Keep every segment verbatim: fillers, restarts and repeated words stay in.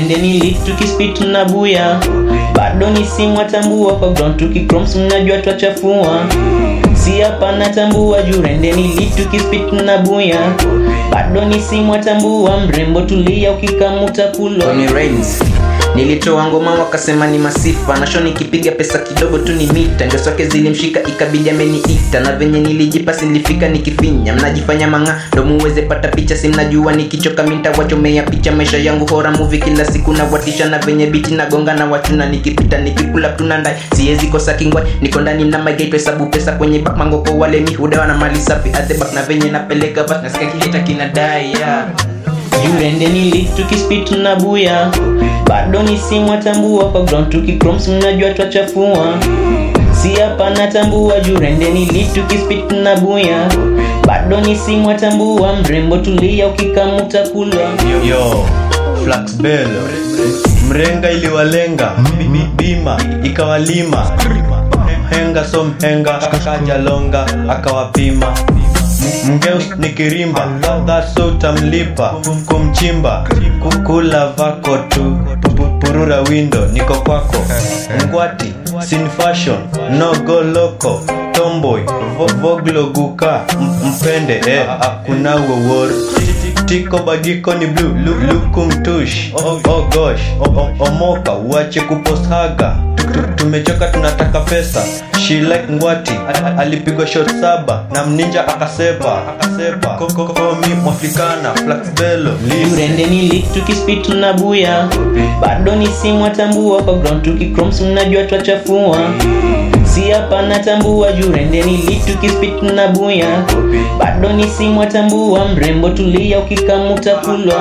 Jurende ni lit tukispit na buya, bado ni simu atambua kwa ground tukikroms mnajua twachafua. Si hapa natambua jurende ni lit tukispit na buya, bado ni simu atambua mrembo tulia ukikamuta kulo. Tony Reigns nilitoa ngoma wakasema ni masifa, na show nikipiga pesa kidogo tu ni mita, ndio soke zilimshika ikabidi ameniita, na venye nilijipa silifika nikifinya. Mnajifanya manga ndo muweze pata picha, si mnajua nikichoka minta wachomea picha. Maisha yangu horror movie kila siku na watisha, na venye biti na gonga na wachuna nikipita nikikula tunandai siwezi kosa kingwai. Niko ndani na my gateway sabu pesa kwenye back mango kwa wale mihuda na mali safi at the back, na venye napeleka bas nasikia kileta kinadai yeah. Jurende ni lit tukispit na buya, bado ni simu atambua kwa ground tukikroms mnajua twachafua. Si hapa natambua jurende ni lit tukispit na buya, bado ni simu atambua mrembo tulia ukikamuta kulwa. Yo, yo Flax Bello mrenga iliwalenga, bima ikawalima, henga so mhenga akaja longa akawapima. Mgeus nikirimba that's so tamlipa kumchimba kukula vako tu purura window niko kwako. Ngwati sin fashion no go loco tomboy voglo guka mpende eh akuna wor tiko bagiko ni blue lukum tush oh gosh omoka uache kuposaga tumechoka tunataka pesa. She like Ngwati alipigwa shot saba na mninja akasepa akasepa koko koko mi mwafrikana Flax Bello. Jurende ni lit tukispit na buya, bado ni simu atambua kwa ground tukikroms mnajua twachafua. Si hapa natambua jurende ni lit tukispit na buya, bado ni simu atambua mrembo tulia ukikamuta kulwa.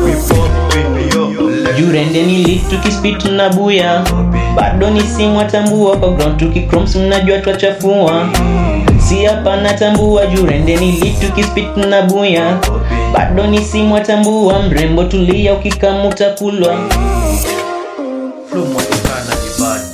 Jurende ni lit tukispit na buya, bado ni simu atambua kwa ground tukikroms mnajua twachafua. Si hapa natambua jurende ni lit tukispit na buya, bado ni simu atambua mrembo tulia ukikamuta kulwa. Flow mwatokana ni bad.